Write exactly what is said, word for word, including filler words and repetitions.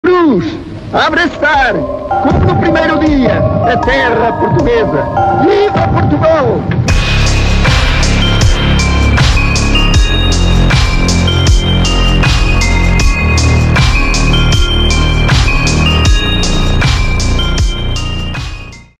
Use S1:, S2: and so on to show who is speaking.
S1: cruz, a abraçar, como no primeiro dia, a terra portuguesa. Viva Portugal!